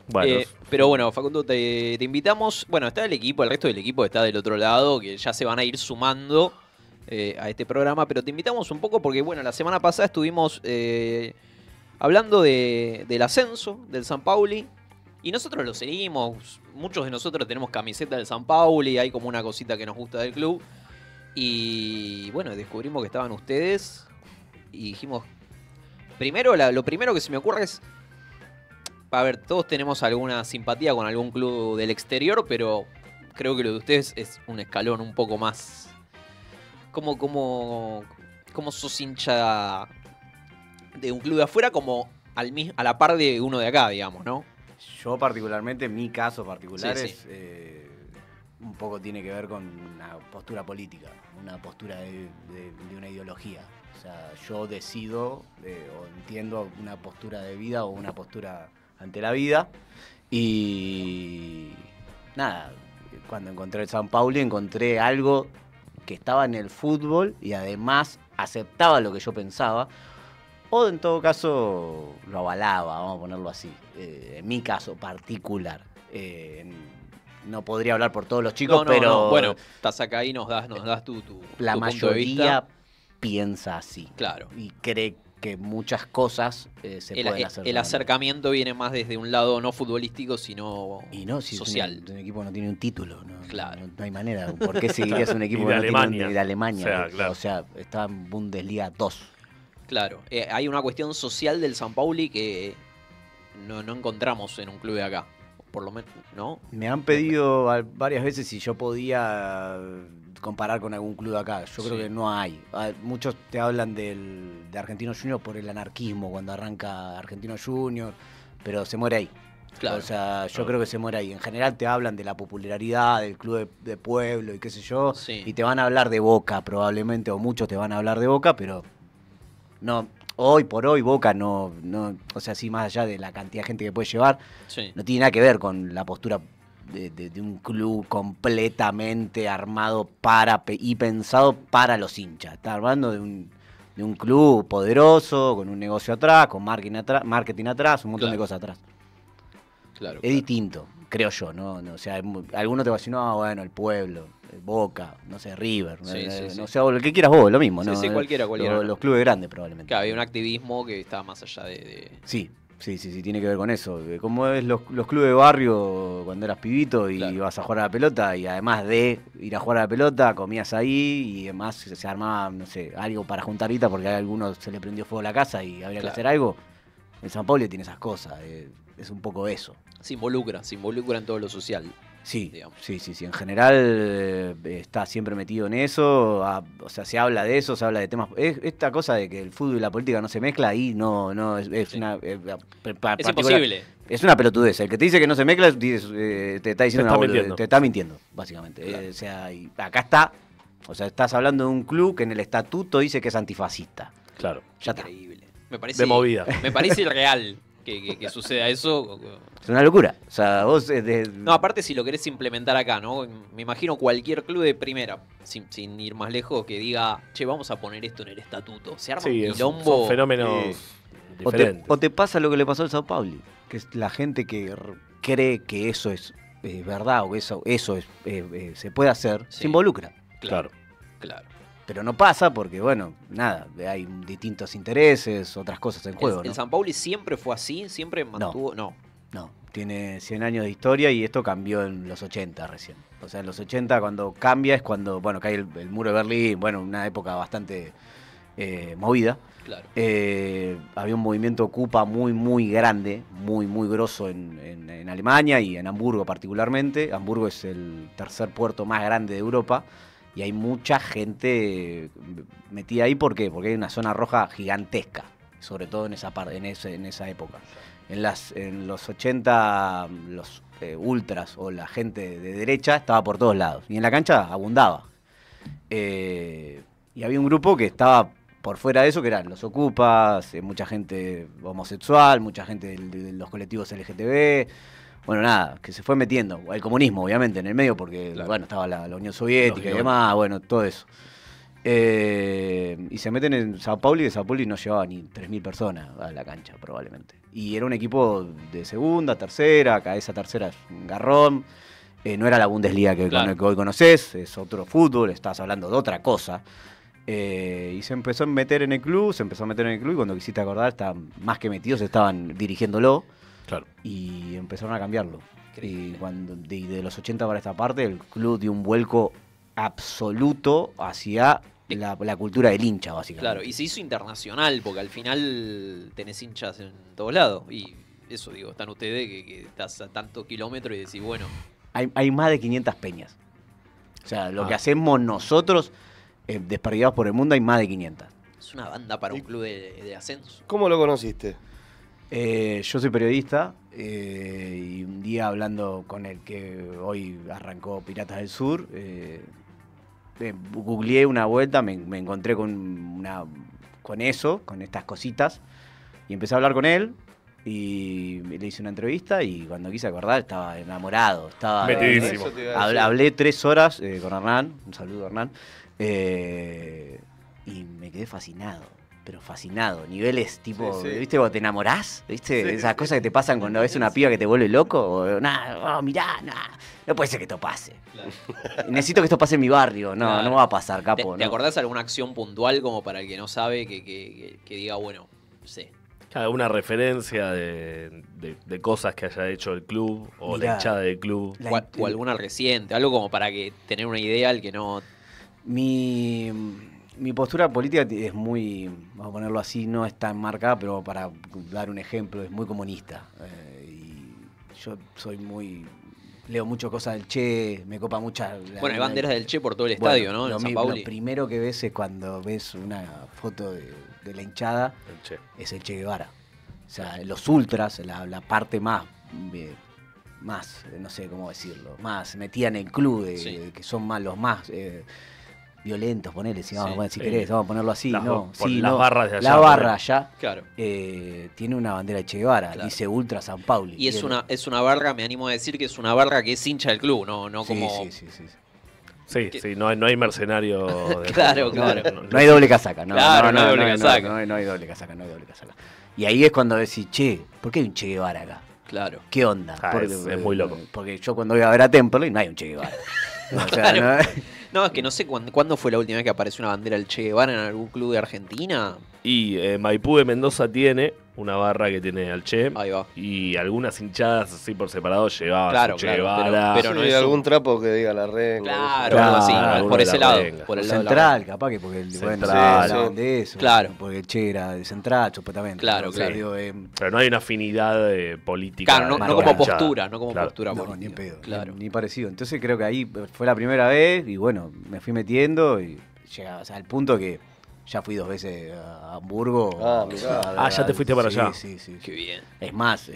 Bueno, Pero bueno, Facundo, te invitamos. Bueno, está el equipo, el resto del equipo está del otro lado, que ya se van a ir sumando a este programa, pero te invitamos un poco porque, bueno, la semana pasada estuvimos hablando del ascenso del San Pauli. Y nosotros lo seguimos, muchos de nosotros tenemos camiseta del San Pauli, hay como una cosita que nos gusta del club. Y bueno, descubrimos que estaban ustedes y dijimos, primero, lo primero que se me ocurre es, a ver, todos tenemos alguna simpatía con algún club del exterior, pero creo que lo de ustedes es un escalón un poco más. ¿Cómo sos hincha de un club de afuera como a la par de uno de acá, digamos, ¿no? Yo particularmente, mi caso particular Sí, es un poco tiene que ver con una postura política, una postura de una ideología. O sea, yo decido o entiendo una postura de vida o una postura ante la vida. Y nada, cuando encontré el San Pauli encontré algo que estaba en el fútbol y además aceptaba lo que yo pensaba. O en todo caso lo avalaba, vamos a ponerlo así. En mi caso particular. No podría hablar por todos los chicos, pero no. Bueno, estás acá y nos das tu la punto de mayoría vista. piensa así. Claro. Y cree que muchas cosas se pueden hacer. El acercamiento viene más desde un lado no futbolístico, sino y no, si social. un equipo no tiene un título, Claro. No hay manera. ¿Por qué seguirías un equipo Y que de no Alemania. tiene de Alemania? Claro. O sea, está en Bundesliga 2. Claro, hay una cuestión social del San Pauli que no encontramos en un club de acá, por lo menos, ¿no? Me han pedido varias veces si yo podía comparar con algún club de acá. Yo creo que no hay. Muchos te hablan de Argentinos Juniors por el anarquismo cuando arranca Argentinos Juniors, pero se muere ahí. Claro. O sea, yo creo que se muere ahí. En general te hablan de la popularidad del club de pueblo y qué sé yo, Sí. y te van a hablar de Boca probablemente, o muchos te van a hablar de Boca, pero no, hoy por hoy Boca no, o sea, sí, más allá de la cantidad de gente que puede llevar, Sí. no tiene nada que ver con la postura de un club completamente armado y pensado para los hinchas. Está hablando de un club poderoso, con un negocio atrás, con marketing atrás, un montón de cosas atrás. Claro. Es distinto, creo yo, ¿no? O sea, alguno te va a decir, no, bueno, el pueblo, Boca, no sé, River, no sé, lo que quieras vos, lo mismo, ¿no? Sí, cualquiera. Los clubes grandes probablemente. Claro, había un activismo que estaba más allá Sí, tiene que ver con eso. Como es los clubes de barrio cuando eras pibito y ibas a jugar a la pelota, y además de ir a jugar a la pelota, comías ahí y además se armaba, no sé, algo para juntar guita porque a alguno se le prendió fuego a la casa y habría que hacer algo. El San Pauli tiene esas cosas, es un poco eso. Se involucra en todo lo social. Sí, digamos. sí. En general está siempre metido en eso, o sea, se habla de eso, se habla de temas. Esta cosa de que el fútbol y la política no se mezcla, ahí no es una. Es imposible. Es una pelotudez. El que te dice que no se mezcla te está diciendo te está mintiendo, básicamente. Claro. O sea, y acá está. O sea, estás hablando de un club que en el estatuto dice que es antifascista. Claro. Ya Increíble. Me parece, de movida. Me parece irreal que suceda eso. Es una locura. O sea, vos. No, aparte si lo querés implementar acá, ¿no? Me imagino cualquier club de primera, sin ir más lejos, que diga, che, vamos a poner esto en el estatuto. Se arma un quilombo. Son fenómenos diferentes. O te pasa lo que le pasó al Sao Paulo, que es la gente que cree que eso es verdad o que eso se puede hacer, se involucra. Claro. Pero no pasa porque, bueno, nada, hay distintos intereses, otras cosas en juego. ¿El San Pauli siempre fue así? ¿Siempre mantuvo? No, tiene 100 años de historia y esto cambió en los 80 recién. O sea, en los 80 cuando cambia es cuando, bueno, cae el muro de Berlín, bueno, una época bastante movida. Claro. Había un movimiento ocupa muy grande, muy grosso en Alemania y en Hamburgo particularmente. Hamburgo es el tercer puerto más grande de Europa. Y hay mucha gente metida ahí, ¿por qué? Porque hay una zona roja gigantesca, sobre todo en esa época. En los 80, los ultras o la gente de derecha estaba por todos lados. Y en la cancha abundaba. Y había un grupo que estaba por fuera de eso, que eran los ocupas, mucha gente homosexual, mucha gente de los colectivos LGTB. Bueno, nada, que se fue metiendo. El comunismo, obviamente, en el medio, porque bueno, estaba la Unión Soviética y demás, bueno, todo eso. Y se meten en Sao Paulo y de Sao Paulo no llevaba ni 3.000 personas a la cancha probablemente. Y era un equipo de segunda, tercera, acá esa tercera es un garrón. No era la Bundesliga que hoy conocés, es otro fútbol, estás hablando de otra cosa. Y se empezó a meter en el club, y cuando quisiste acordar, estaban más que metidos, estaban dirigiéndolo. Claro. Y empezaron a cambiarlo. Y de los 80 para esta parte, el club dio un vuelco absoluto hacia la cultura del hincha, básicamente. Claro, y se hizo internacional, porque al final tenés hinchas en todos lados. Y eso, digo, están ustedes que estás a tantos kilómetros y decís, bueno. Hay más de 500 peñas. O sea, lo que hacemos nosotros, desperdigados por el mundo, hay más de 500. Es una banda para un club de ascenso. ¿Cómo lo conociste? Yo soy periodista y un día hablando con el que hoy arrancó Piratas del Sur, googleé una vuelta, me encontré con eso, con estas cositas, y empecé a hablar con él y le hice una entrevista y cuando quise acordar estaba enamorado, estaba metidísimo. Hablé 3 horas con Hernán, un saludo a Hernán, y me quedé fascinado. Pero fascinado, niveles tipo, ¿viste? Cuando te enamorás, ¿viste? Esas cosas que te pasan cuando ves una piba que te vuelve loco. O, mirá, no puede ser que esto pase. Claro. Necesito que esto pase en mi barrio. No, no va a pasar, capo. ¿Te acordás de alguna acción puntual como para el que no sabe que diga, bueno, sí? ¿Alguna referencia de cosas que haya hecho el club o la hinchada del club? O alguna reciente, algo como para que tener una idea al que no... Mi postura política es muy, vamos a ponerlo así, no es tan marcada, pero para dar un ejemplo, es muy comunista. Y yo leo mucho cosas del Che, me copa mucha... Bueno, hay banderas del Che por todo el estadio, ¿no? En San Pauli. Lo primero que ves es cuando ves una foto de la hinchada, es el Che Guevara. O sea, los ultras, la parte más, no sé cómo decirlo, más metida en el club, que son más los más... violentos, ponele, si querés, vamos a ponerlo así. Las las barras de allá. La barra allá claro. Tiene una bandera de Che Guevara, dice Ultra San Pauli. Y es una barra, me animo a decir que es una barra que es hincha del club, no como... Sí, no hay mercenario. Claro. No hay doble casaca, no hay doble casaca. No hay doble casaca. Y ahí es cuando decís, che, ¿por qué hay un Che Guevara acá? Claro. ¿Qué onda? Es muy loco. Porque yo cuando voy a ver a Temperley no hay un Che Guevara. O sea, claro. No, es que no sé cuándo fue la última vez que apareció una bandera del Che Guevara en algún club de Argentina. Y Maipú de Mendoza tiene una barra que tiene al Che. Ahí va. Y algunas hinchadas así por separado llevaban su Che Guevara. Pero no hay algún trapo que diga la renga. Claro, algo así, por ese lado. Por el lado Central, capaz que porque Central, de eso. Claro. Porque el Che era de Central, supuestamente. Claro. Pero no hay una afinidad política. Claro, no como postura, postura no, política. Ni en pedo, claro. ni parecido. Entonces creo que ahí fue la primera vez y bueno, me fui metiendo y llega, al punto que ya fui 2 veces a Hamburgo. Ya te fuiste para allá. Sí. Qué bien. Es más,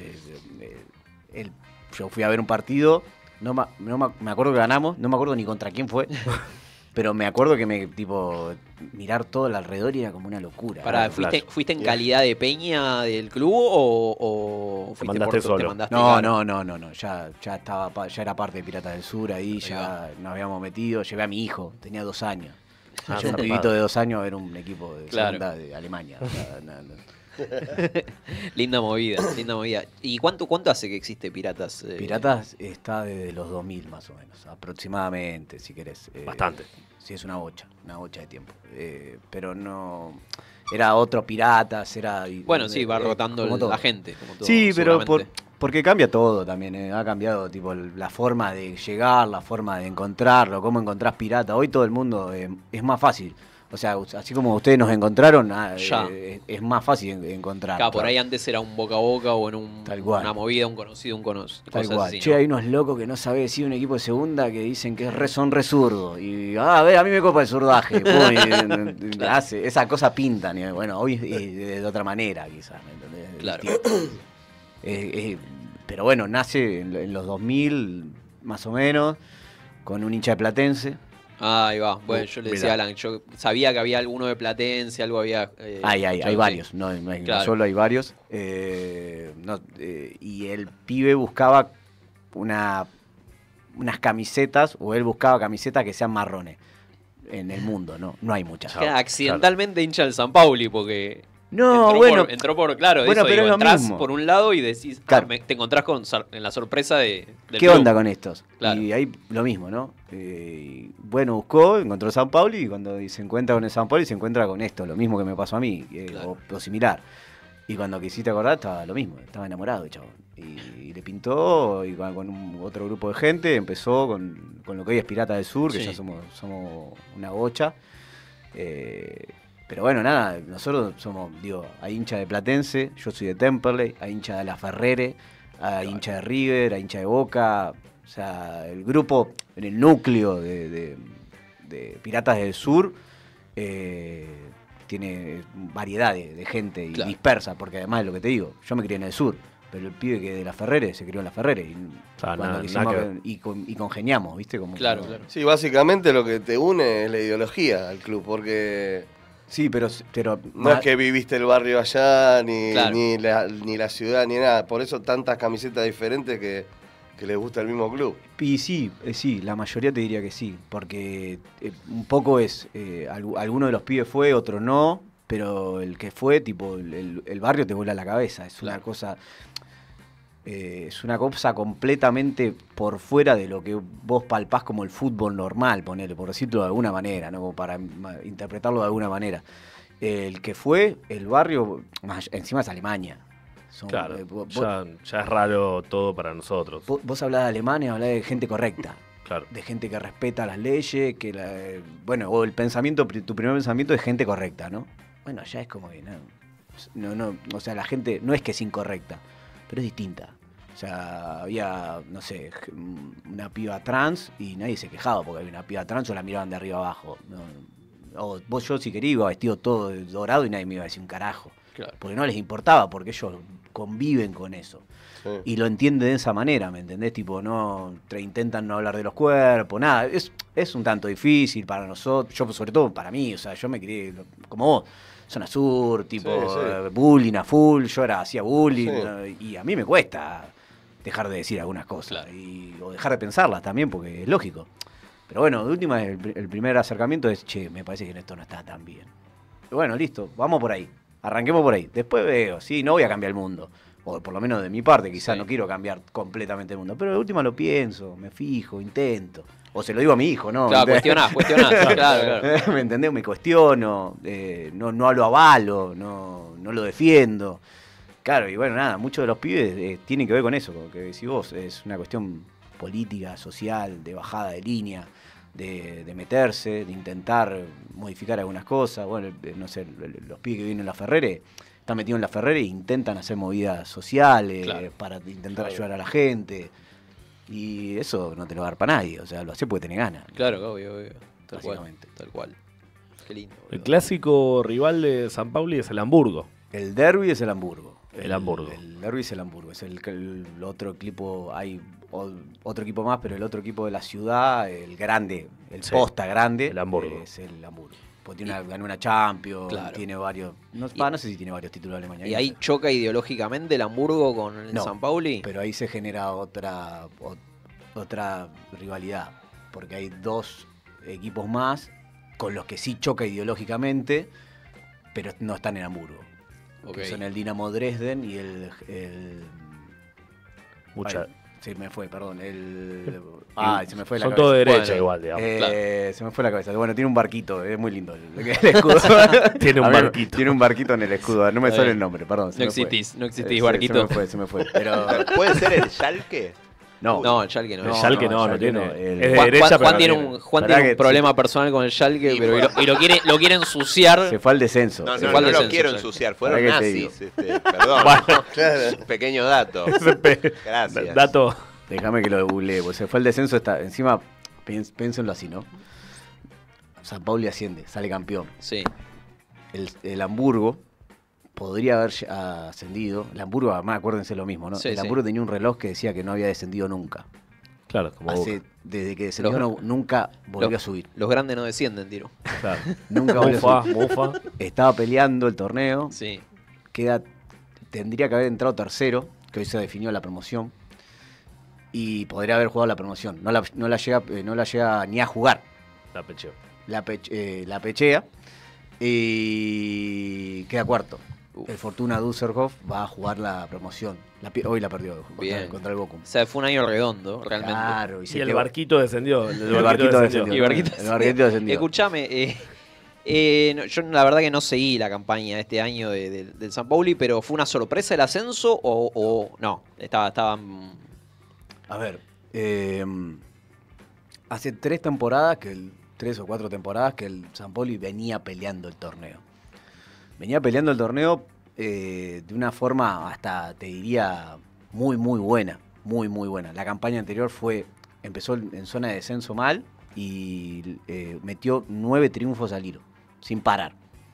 yo fui a ver un partido, me acuerdo que ganamos, no me acuerdo ni contra quién fue, pero me acuerdo que mirar todo el alrededor y era como una locura. ¿Fuiste en calidad de peña del club o fuiste mandaste solo? No, ya era parte de Piratas del Sur, ahí ya nos habíamos metido, llevé a mi hijo, tenía 2 años. Un pibito de 2 años a ver un equipo de segunda de Alemania. Linda movida. ¿Y cuánto hace que existe Piratas? Piratas está desde los 2000 más o menos, aproximadamente, si querés. Bastante. Sí, es una bocha de tiempo. Pero no... Era otro Piratas, Bueno, sí, va rotando la gente. Como todo, sí, pero porque cambia todo también. Ha cambiado la forma de llegar, la forma de encontrarlo, cómo encontrás Pirata. Hoy todo el mundo es más fácil. O sea, así como ustedes nos encontraron, es más fácil encontrar. Claro, por ahí antes era un boca a boca o en una movida, un conocido, Tal cual. Así, Che, ¿no? hay unos locos que no sabe decir un equipo de segunda que dicen que son re zurdos. Y, a ver, a mí me copa el zurdaje. Claro. Esa cosa pintan. Y, bueno, hoy es de otra manera, quizás. ¿me entendés? Claro. Pero bueno, nace en los 2000, más o menos, con un hincha de Platense. Ahí va. Bueno, yo le decía a Alan, yo sabía que había alguno de Platense, algo había... hay varios, no solo hay varios. Y el pibe buscaba unas camisetas, o él buscaba camisetas que sean marrones. en el mundo, ¿no? No hay muchas. Queda accidentalmente hincha del San Pauli porque No, entró por claro, bueno, eso, pero digo, es lo entrás mismo. por un lado y decís, Claro. te encontrás en la sorpresa del ¿Qué club. onda con estos? Claro. Y ahí lo mismo, ¿no? Bueno, buscó, encontró San Pauli y cuando se encuentra con el San Pauli se encuentra con esto, lo mismo que me pasó a mí, Claro. o similar. Y cuando quisiste acordar estaba lo mismo, estaba enamorado, chabón. Y le pintó y con otro grupo de gente empezó con lo que hoy es Pirata del Sur, que Sí. ya somos una bocha. Pero bueno, nada, nosotros somos, hay hincha de Platense, yo soy de Temperley, hay hincha de La Ferrere, hay hincha de River, hay hincha de Boca. O sea, el grupo, en el núcleo de Piratas del Sur, tiene variedad de gente y Claro. dispersa, porque además es lo que te digo, yo me crié en el sur, pero el pibe que de La Ferrere se crió en La Ferrere y, y congeniamos, ¿viste? Como Claro, que no- claro. Sí, básicamente lo que te une es la ideología al club, porque Sí, pero no es que viviste el barrio allá, ni, Claro. ni la ciudad, ni nada. Por eso tantas camisetas diferentes que les gusta el mismo club. Y sí, la mayoría te diría que sí, porque un poco es, alguno de los pibes fue, otro no, pero el que fue, tipo, el barrio te vuela la cabeza, es una cosa... es una cosa completamente por fuera de lo que vos palpás como el fútbol normal, ponele, por decirlo de alguna manera, ¿no? Como para interpretarlo de alguna manera. El que fue, el barrio, encima es Alemania. Claro, ya es raro todo para nosotros. Vos hablás de Alemania, hablás de gente correcta. Claro. De gente que respeta las leyes, o el pensamiento, tu primer pensamiento es gente correcta, ¿no? Bueno, ya es como que no, o sea, la gente no es que es incorrecta, pero es distinta. O sea, había, no sé, una piba trans y nadie se quejaba porque había una piba trans o la miraban de arriba abajo. O yo si quería iba vestido todo de dorado y nadie me iba a decir un carajo. Claro. Porque no les importaba, porque ellos conviven con eso. Sí. Y lo entienden de esa manera, ¿me entendés? Tipo, intentan no hablar de los cuerpos, nada. Es un tanto difícil para nosotros, yo sobre todo para mí, o sea, yo me crié como vos, zona sur, tipo, Sí, sí. Bullying a full, yo hacía bullying, Sí. ¿no? Y a mí me cuesta dejar de decir algunas cosas, Claro. o dejar de pensarlas también, porque es lógico. Pero bueno, de última, el primer acercamiento es, che, me parece que esto no está tan bien. Y bueno, listo, vamos por ahí. Arranquemos por ahí. Después veo, sí, no voy a cambiar el mundo. O por lo menos de mi parte, quizás Sí. no quiero cambiar completamente el mundo. Pero de última lo pienso, me fijo, intento. O se lo digo a mi hijo, ¿no? Claro, cuestionás, claro. ¿Me entendés? Me cuestiono, no lo avalo, no lo defiendo. Claro, y bueno, nada, muchos de los pibes tienen que ver con eso, como que decís vos, es una cuestión política, social, de bajada de línea, de meterse, de intentar modificar algunas cosas. Bueno, no sé, los pibes que vienen en la Ferrere están metidos en la Ferrere e intentan hacer movidas sociales, Claro. para intentar ayudar a la gente. Y eso no te lo va a dar para nadie, o sea, lo hace porque tenés ganas. Claro, obvio. Tal cual. Básicamente. Tal cual. Qué lindo. El boludo. clásico rival de San Pauli es el Hamburgo. El derbi es el Hamburgo. El Hamburgo. El derbi es el Hamburgo. Es el otro equipo, hay otro equipo más, pero el otro equipo de la ciudad, el grande, el Sí, posta grande, el Hamburgo. es el Hamburgo. Porque ganó una Champions, Claro. tiene varios, no sé si tiene varios títulos de Alemania. ¿Y ahí choca ideológicamente el Hamburgo con el No, San Pauli? pero ahí se genera otra rivalidad, porque hay dos equipos más con los que sí choca ideológicamente, pero no están en Hamburgo. Ok. Que son el Dinamo Dresden y el Mucha, ay, se me fue, perdón. Se me fue la son cabeza. todos de derecha Bueno, igual, digamos. Se me fue la cabeza. Bueno, tiene un barquito, es muy lindo el escudo. Tiene un A ver, barquito. Tiene un barquito en el escudo, no me Está sale bien. el nombre, perdón. No existís, barquito. barquito. Se me fue. Pero ¿Puede ser el Schalke? No, el Schalke no. El Schalke no Schalke tiene. no, el- Es de Juan, derecha, Juan pero no tiene tiene. un Pará que problema personal con el Schalke, Y pero bueno. lo quiere ensuciar. se fue al descenso. No, Se no, fue al no lo descenso, quiero Schalke. ensuciar, fueron ¿Para qué te nazis. Perdón, Claro. pequeño dato. Gracias. Dato. Déjame que lo googleé, porque se fue al descenso. Encima, piénsenlo así, ¿no? San Pauli asciende, sale campeón. Sí, El Hamburgo podría haber ascendido. El Hamburgo, además, acuérdense lo mismo, ¿no? Sí, el sí. Hamburgo tenía un reloj que decía que no había descendido nunca. Claro, como Boca. Desde que descendió Los- nunca volvió los- a subir. los grandes no descienden, tiro. Claro. Nunca volvió a subir. Mufa. Estaba peleando el torneo. Sí, Tendría que haber entrado tercero, que hoy se definió la promoción. Y podría haber jugado la promoción. No la llega ni a jugar. La pecheó. la pechea y queda cuarto. El Fortuna Düsseldorf va a jugar la promoción. Hoy la perdió contra el Bochum. O sea, fue un año redondo, realmente. Claro. Y el barquito descendió. El barquito descendió. Y Barquito El barquito descendió. Escuchame, yo la verdad que no seguí la campaña este año del San Pauli, pero ¿fue una sorpresa el ascenso o no? Estaban... A ver, hace 3 o 4 temporadas que el San Pauli venía peleando el torneo. De una forma hasta, te diría, muy, muy buena. Muy, muy buena. La campaña anterior empezó en zona de descenso mal y metió 9 triunfos al hilo, sin parar.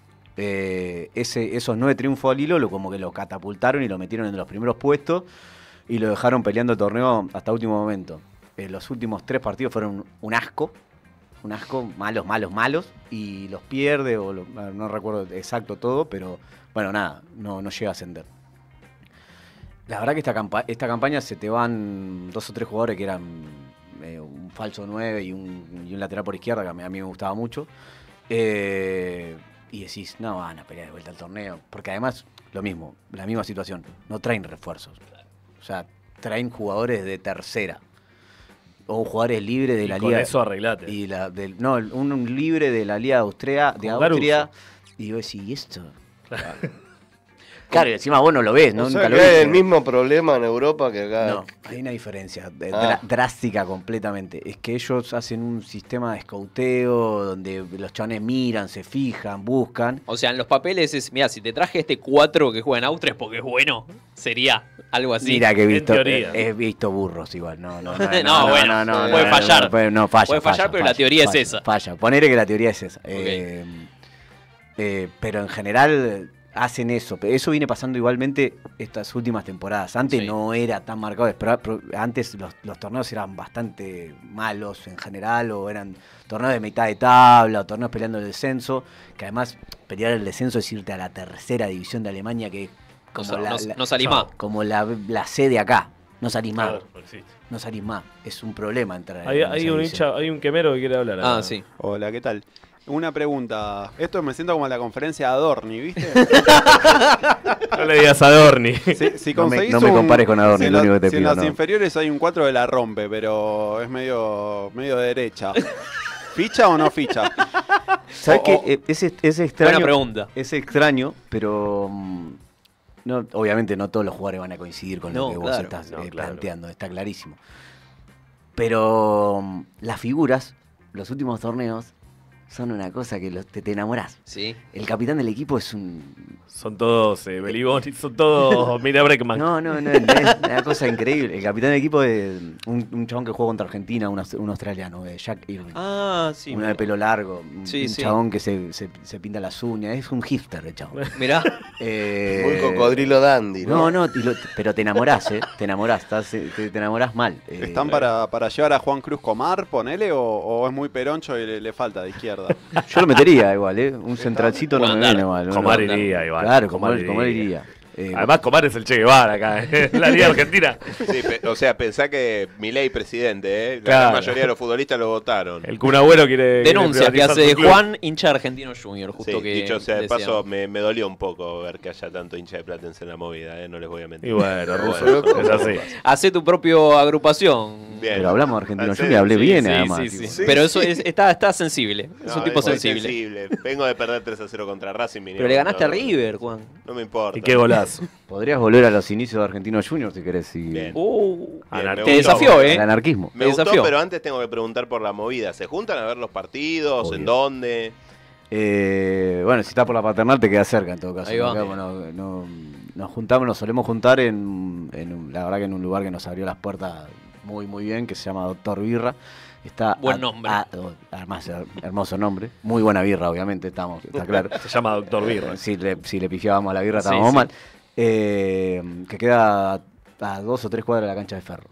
Esos 9 triunfos al hilo como que lo catapultaron y lo metieron en los primeros puestos y lo dejaron peleando el torneo hasta último momento. Los últimos 3 partidos fueron un asco, malos, y los pierde, no recuerdo exacto todo, pero bueno, nada, no llega a ascender. La verdad que esta campaña se te van 2 o 3 jugadores que eran un falso 9 y un lateral por izquierda, que a mí me gustaba mucho. Y decís, no van a pelear de vuelta al torneo, porque además, la misma situación, no traen refuerzos. O sea, traen jugadores de tercera. O jugadores libres de la liga. Con eso arreglate. Y un libre de la liga de Austria. Y yo decís, ¿y esto? Claro, y encima vos no lo ves, ¿no? O sea, Nunca lo que ves. hay el mismo problema en Europa que acá. No, hay una diferencia drástica completamente. Es que ellos hacen un sistema de escauteo donde los chabones miran, se fijan, buscan. O sea, en los papeles es, mira, si te traje este 4 que juega en Austria es porque es bueno. Sería algo así. Mira que teoría. he visto burros igual. No, puede fallar. Falla, puede fallar, pero la teoría es esa. Falla. Ponele que la teoría es esa. Okay. Pero en general hacen eso. Eso viene pasando igualmente estas últimas temporadas. Antes no era tan marcado. Pero antes los torneos eran bastante malos en general, o eran torneos de mitad de tabla, o torneos peleando el descenso. Que además, pelear el descenso es irte a la tercera división de Alemania, que como no salís más. Como la sede acá. No salís más. Claro, no existe. No salís más. Es un problema entrar Hay un quemero que quiere hablar. Sí. Hola, ¿qué tal? Una pregunta. Esto me siento como la conferencia de Adorni, ¿viste? No le digas a Adorni. Si conseguís no me compares con Adorni, si lo único que te si pido. en las inferiores hay un 4 de la rompe, pero es medio derecha. ¿Ficha o no ficha? ¿Sabes qué? Es extraño. Buena pregunta. Es extraño, pero obviamente no todos los jugadores van a coincidir con lo que vos estás planteando, está clarísimo. Pero las figuras, los últimos torneos, son una cosa que te enamorás. Sí. El capitán del equipo es Son todos Beliboni, son todos Mira Breckman. No, es una cosa increíble. El capitán del equipo es un chabón que juega contra Argentina, un australiano, Jack Irving. Sí. Uno de pelo largo, un Sí. chabón que se pinta las uñas. Es un hipster el chabón. Mirá. Muy cocodrilo dandy, ¿no? Pero te enamorás, te enamorás, te enamorás mal. ¿Están para llevar a Juan Cruz Comar, ponele, o es muy peroncho y le falta de izquierda? Yo lo metería igual, un centralcito no me viene mal. Comar iría igual. Claro, Comar iría. Además, Comar es el Che Guevara acá, en la Liga Argentina. Sí, o sea, pensá que Milei presidente, la Claro. gran mayoría de los futbolistas lo votaron. El Kun Agüero quiere Denuncia que privatizar hace su club. Juan, hincha de Argentino Junior, justo Sí, que dicho sea de decíamos. paso, me dolió un poco ver que haya tanto hincha de Platense en la movida, no les voy a mentir. Y bueno, Russo, Bueno, es así. Hace tu propio agrupación. Bien. Pero hablamos de Argentino Sí, Junior, hablé bien Sí, además. sí, tipo. sí. Pero eso está sensible. Es un No, tipo soy sensible. Vengo de perder 3-0 contra Racing. Pero le ganaste a River, Juan. No me importa. Y qué golazo. Podrías volver a los inicios de Argentino Junior si querés. Bien. Anarquista. Te desafió, El anarquismo. Me gustó, desafió. pero antes tengo que preguntar por la movida. ¿Se juntan a ver los partidos? Obvio. ¿En dónde? Bueno, si estás por la paternal te queda cerca en todo caso. Ahí va. Nos juntamos, nos solemos juntar la verdad que en un lugar que nos abrió las puertas muy muy bien, que se llama Doctor Birra. Está Buen nombre. Además, hermoso nombre. Muy buena birra, obviamente, está claro. Se llama Doctor Birra. Si le pifiábamos a la birra Sí, estábamos sí. mal. Que queda a 2 o 3 cuadras de la cancha de Ferro.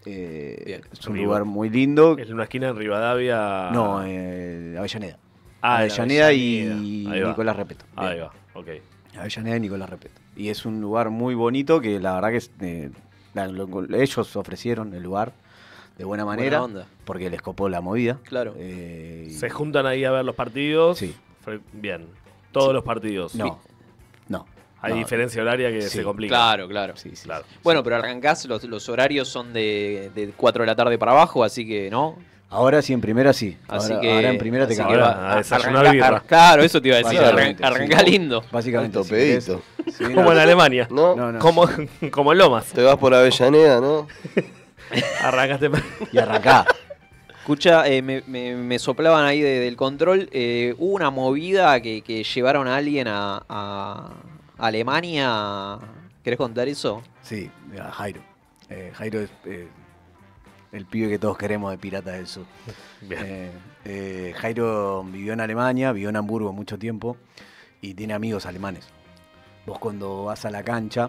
Es un Arriba. lugar muy lindo. Es una esquina en Rivadavia. No, Avellaneda. Ah, en Avellaneda y Avellaneda. Ahí va. Nicolás Repeto. Ahí va, ok. Avellaneda y Nicolás Repeto. Y es un lugar muy bonito que la verdad que ellos ofrecieron el lugar. de buena manera, Buena onda. porque les copó la movida. Claro. ¿Se juntan ahí a ver los partidos? Sí. Bien. Todos los partidos. No. Hay no. diferencia horaria que Sí. se complica. Claro. Sí. Claro. Bueno, pero arrancás, los horarios son de 4 de la tarde para abajo, así que, ¿no? Ahora sí, en primera sí. Así ahora en primera te así cambia. que Ahora a desayunar birra. Claro, eso te iba a decir. Básicamente, Arrancá sí. lindo. Básicamente. Alto si querés- pedito. sí, Como en Alemania. ¿No? No. Como en Lomas. Te vas por Avellaneda, ¿no? Arrancaste. Y arrancá. Escucha, me soplaban ahí del control. Hubo una movida que llevaron a alguien a Alemania. ¿Querés contar eso? Sí, a Jairo. Jairo es el pibe que todos queremos de Piratas del Sur. Bien. Jairo vivió en Alemania, vivió en Hamburgo mucho tiempo y tiene amigos alemanes. Vos cuando vas a la cancha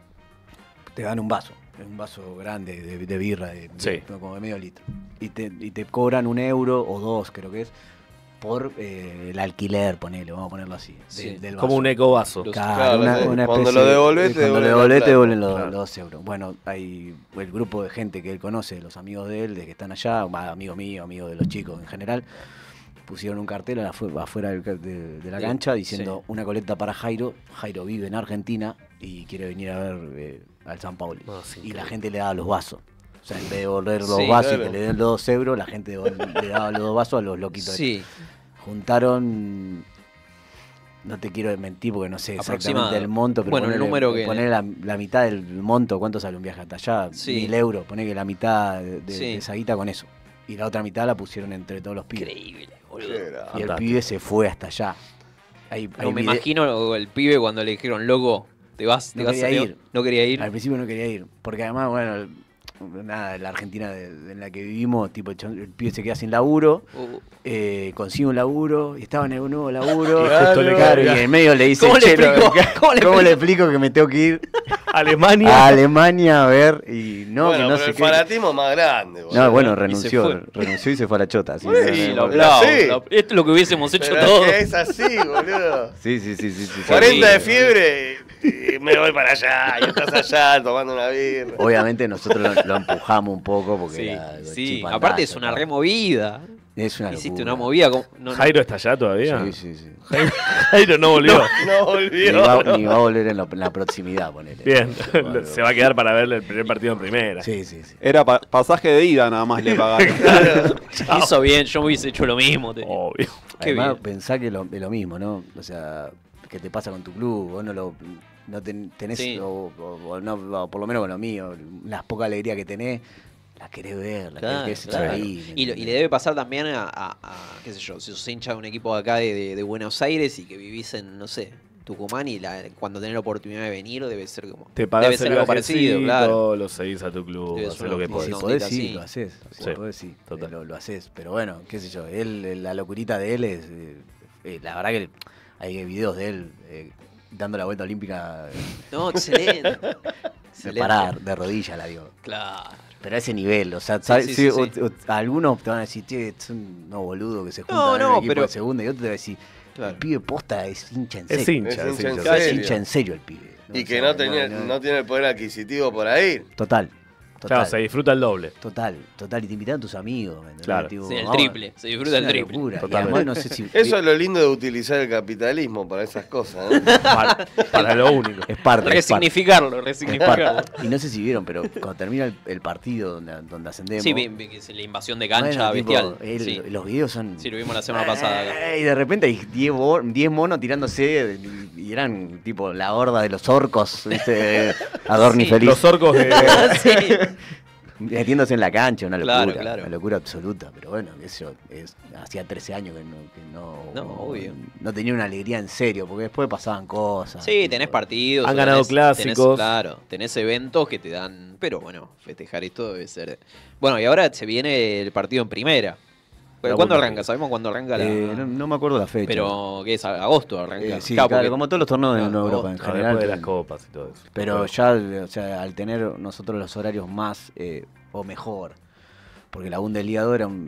te dan un vaso grande de birra, como de medio litro. Y te cobran 1 euro o 2, creo que es, por el alquiler, ponele, vamos a ponerlo así. Sí. Del Como vaso. un ecovaso. Claro, Claro, una cuando especie lo devolvés, te cuando lo devuelven la devolvés te plata. devuelven los Claro. 2 euros. Bueno, hay el grupo de gente que él conoce, los amigos de él, de que están allá, amigos míos, amigos de los chicos en general, pusieron un cartel afuera de la cancha diciendo una colecta para Jairo. Jairo vive en Argentina y quiere venir a ver al San Pauli. No, sí, Y la increíble. gente le daba los vasos. O sea, en vez de devolver los Sí, vasos y claro. que le den los 2 euros, la gente le daba los 2 vasos a los loquitos. Sí. Juntaron, no te quiero mentir porque no sé exactamente Aproximado. el monto, pero Bueno, el número que- poner la mitad del monto, ¿cuánto sale un viaje hasta allá? Sí. 1000 euros, poné que la mitad de Sí. esa guita con eso. Y la otra mitad la pusieron entre todos los pibes. Increíble, boludo. Y el Fantástico. pibe se fue hasta allá. No me imagino el pibe cuando le dijeron, loco, te vas No a quería ir. No quería ir. Al principio no quería ir, porque además, bueno, nada, la Argentina en la que vivimos, tipo, el pibe se queda sin laburo, consigue un laburo, y estaba en el nuevo laburo, Claro. y en medio le dice, ¿Cómo le "Che, explico? ¿Cómo le explico que me tengo que ir Alemania. a Alemania a ver? Y no, bueno, que no pero sé el qué. fanatismo más grande, boludo. No, bueno, Y se renunció fue. y se fue a la chota. Así, Bueno, no, sí, no, Lo no. aplaudo, Sí. esto es lo que hubiésemos hecho Pero todos. es que es así, boludo. Sí. 40 de fiebre y me voy para allá. Y estás allá tomando una birra. Obviamente nosotros lo empujamos un poco porque Sí, era algo sí. chipandazo, Aparte es una ¿no? removida. Es una Hiciste locura. una movida. ¿Jairo está allá todavía? Sí. Jairo no volvió. No volvió. Ni va a volver en la proximidad, ponele. Bien. Bueno. Se va a quedar para ver el primer partido en primera. Sí. Era pasaje de ida nada más le pagaron. Hizo bien, yo me hubiese hecho lo mismo. Obvio. Qué Además, bien. pensá que es lo mismo, ¿no? O sea, ¿qué te pasa con tu club? Vos no tenés, Sí. o no, o por lo menos con lo mío, las pocas alegrías que tenés, las querés ver, las Claro, querés claro. estar ahí. ¿me Y le entendés? debe pasar también qué sé yo, si sos hincha de un equipo de acá de Buenos Aires y que vivís en, no sé, Tucumán y cuando tenés la oportunidad de venir debe ser como... Te debe pagás ser el algo parecido, viajecito, claro. lo seguís a tu club, Debe haces ser lo que una Y si podés. podés, ondita sí, así. lo haces. Si Sí, podés, sí, total. lo haces. Pero bueno, qué sé yo, la locurita de él es... la verdad que hay videos de él dando la vuelta olímpica No, excelente. de Excelente. parar, de rodillas, la digo. Claro. Pero a ese nivel, o sea, Sí, ¿sabes? sí, Sí, sí. algunos te van a decir, che, es un no boludo que se junta No, en el no, equipo pero- de segunda, y otro te va a decir, Claro. el pibe posta es hincha en serio. Es hincha, Es es hincha en hincha. Es serio. hincha en serio el pibe. Y O que sea, no tiene el poder adquisitivo por ahí. Total. Claro, se disfruta el doble. Total. Y te invitan tus amigos. ¿me entendés? Claro. Tipo, Sí, el vamos, triple, se disfruta es el una triple. locura. Y Totalmente. además, no sé si... Eso es lo lindo de utilizar el capitalismo para esas cosas, ¿no? Para lo único. Es parte. Resignificarlo, Es resignificarlo. parte. Y no sé si vieron, pero cuando termina el partido donde ascendemos... Sí, vi que es la invasión de cancha bueno, tipo, bestial. Sí. Los videos son... Sí, lo vimos la semana pasada acá. Y de repente hay 10 monos tirándose y eran tipo la horda de los orcos, ¿viste? Adorni Sí. feliz. Los orcos de... Sí. Metiéndose en la cancha, una locura. Claro, claro. Una locura absoluta. Pero bueno, eso hacía 13 años que No, obvio. no tenía una alegría en serio, porque después pasaban cosas. Sí, tipo, tenés partidos. Han o ganado clásicos. Claro, tenés eventos que te dan... Pero bueno, festejar esto debe ser... Bueno, y ahora se viene el partido en primera. ¿Pero La cuándo Bundesliga. arranca? ¿Sabemos cuándo arranca la...? no me acuerdo la fecha. Pero, ¿qué es? ¿Agosto arranca? Sí, Claro, claro, porque- como todos los torneos de Claro, Europa en Claro, general. después de las copas y todo eso. Pero ya, o sea, al tener nosotros los horarios más o mejor, porque la Bundesliga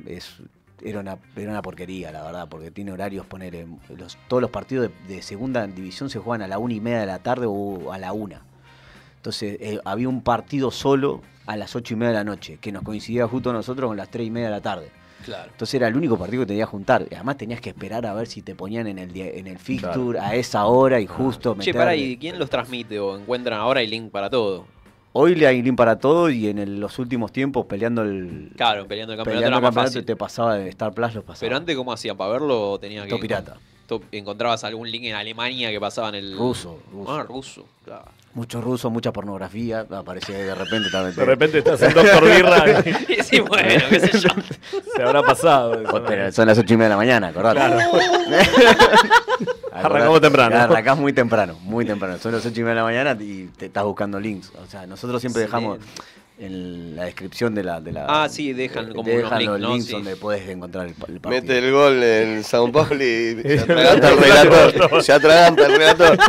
era una porquería, la verdad, porque tiene horarios, todos los partidos de segunda división se juegan a la 1:30 de la tarde o a la 1. Entonces había un partido solo a las 8:30 de la noche, que nos coincidía justo nosotros con las 3:30 de la tarde. Claro. Entonces era el único partido que tenías que juntar. Y además tenías que esperar a ver si te ponían en el fixture a esa hora y justo Che, meterle. pará, ¿y quién los transmite o encuentran ahora el link para todo? Hoy le hay link para todo y en los últimos tiempos peleando el Claro, peleando el campeonato peleando era el más campeonato fácil. te pasaba de Star Plus, los pasaba. Pero antes, ¿cómo hacían? ¿Para verlo tenía que...? Todo pirata. ¿Encontrabas algún link en Alemania que pasaba en el...? Ruso. Ah, ruso, claro. Mucho ruso, mucha pornografía. Aparecía de repente también. De repente estás en Doctor Birra y Sí, bueno, qué sé yo. se habrá pasado. eso, ¿no? Pero son las 8:30 de la mañana, acordate. Arrancamos temprano. Arrancás muy temprano, muy temprano. Son las 8:30 de la mañana y te estás buscando links. O sea, nosotros siempre dejamos en la descripción de la Ah, sí, dejan como unos dejan links, los ¿no? links Sí. donde puedes encontrar el partido. Mete el gol en Sao Paulo y se atraganta el relator. Se atraganta el relator.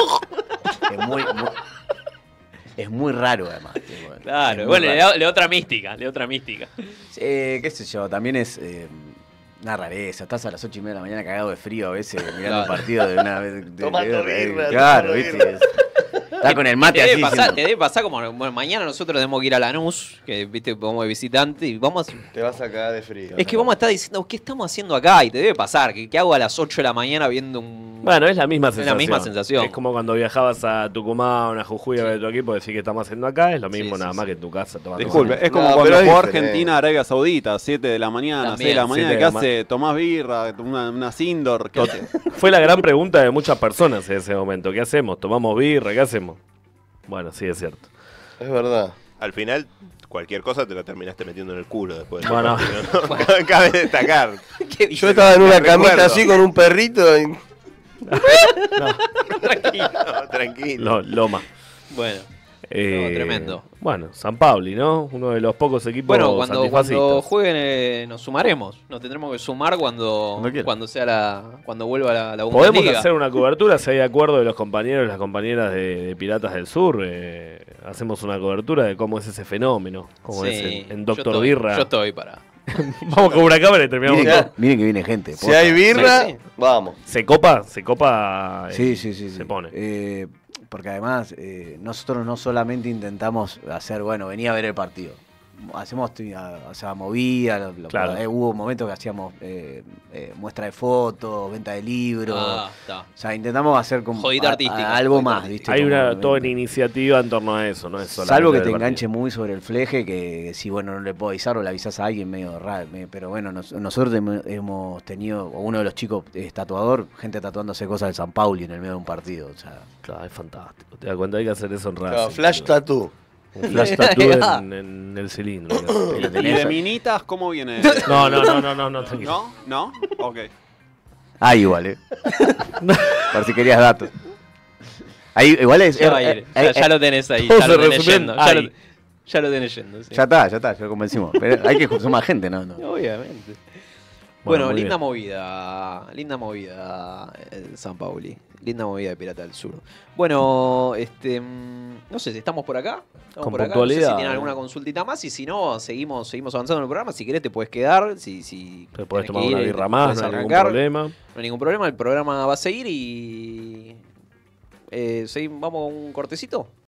Es muy raro, además. Claro, Es muy bueno, raro. le da otra mística, Qué sé yo, también es una rareza. Estás a las 8:30 de la mañana cagado de frío a veces mirando el partido de una vez. Tomando birra, claro, tomando viste. birra. Está con el mate Te así. debe, pasar, diciendo, te debe pasar como, bueno, mañana nosotros tenemos que ir a Lanús, que viste, vamos de visitante, y vamos... Te vas a cagar de frío. Es que vamos a estar diciendo, ¿qué estamos haciendo acá? Y te debe pasar, ¿qué hago a las 8 de la mañana viendo un... Bueno, es la misma Es la sensación. misma sensación. Es como cuando viajabas a Tucumán, a Jujuy a ver tu equipo, decís que estamos haciendo acá, es lo mismo, Sí, nada sí, más sí. que en tu casa. tomando Disculpe, mate. es como No, cuando pero es jugó diferente. Argentina, Arabia Saudita, 7 de la mañana, También. 6 de la mañana, 7 ¿qué de la hace? Tomás birra, unas indoor, ¿qué hace? Fue la gran pregunta de muchas personas en ese momento. ¿Qué hacemos? ¿Tomamos birra? ¿Qué hacemos? Bueno, sí, es cierto. Es verdad. Al final, cualquier cosa te lo terminaste metiendo en el culo después. Bueno. ¿no? Cabe destacar. ¿Qué Yo dices? estaba en una Me camita recuerdo. así con un perrito y No, tranquilo. No, Loma. Bueno, tremendo. Bueno, San Pauli, ¿no? Uno de los pocos equipos bueno cuando antifascistas. jueguen nos sumaremos. Nos tendremos que sumar cuando quieran. cuando vuelva la Podemos Bundesliga. hacer una cobertura, si hay acuerdo de los compañeros y las compañeras de Piratas del Sur. Hacemos una cobertura de cómo es ese fenómeno. Cómo Sí, es en yo Doctor estoy- Birra. Yo estoy para... Vamos con una cámara y terminamos. Miren, todo. miren que viene gente. si posta. hay birra, Sí, sí. vamos. Se copa. Sí. Se pone. Porque además nosotros no solamente intentamos hacer, bueno, venía a ver el partido. Hacemos movida, Claro. hubo momentos que hacíamos muestra de fotos, venta de libros. Está. O sea, intentamos hacer como Jodita artística, algo jodita más, ¿viste? Hay Como toda una venta. iniciativa en torno a eso, no es solamente Salvo que ver te el enganche partido. muy sobre el fleje, que si bueno no le puedo avisar o le avisas a alguien medio raro. Pero bueno, nosotros hemos tenido, o uno de los chicos es tatuador, gente tatuándose cosas de San Pauli en el medio de un partido. O sea, Claro, es fantástico. Te das cuenta, hay que hacer eso en Racing. Claro, flash boludo. tattoo. Un flash tattoo en el cilindro. pero ¿Y tenés- de minitas cómo viene? No, tranquilo. ¿No? ¿No? Ok. igual, por si querías datos. Ahí igual es. Ya va a ir. Ya lo tenés ahí. todo Ya se lo tenés resume en yendo. ahí. Ya lo tenés yendo. Sí. Ya está, ya lo convencimos. Pero hay que sumar gente, ¿no? Obviamente. Bueno, Bueno, muy linda bien. movida San Pauli. Linda movida de Pirata del Sur. Bueno, no sé si estamos por acá. Estamos Con por acá. No sé si puntualidad, tienen alguna consultita más y si no, seguimos avanzando en el programa. Si querés te puedes quedar. Si Te podés tenés tomar que ir, una birra más, podés no hay ningún arrancar. problema. No hay ningún problema, el programa va a seguir y... ¿Vamos a un cortecito?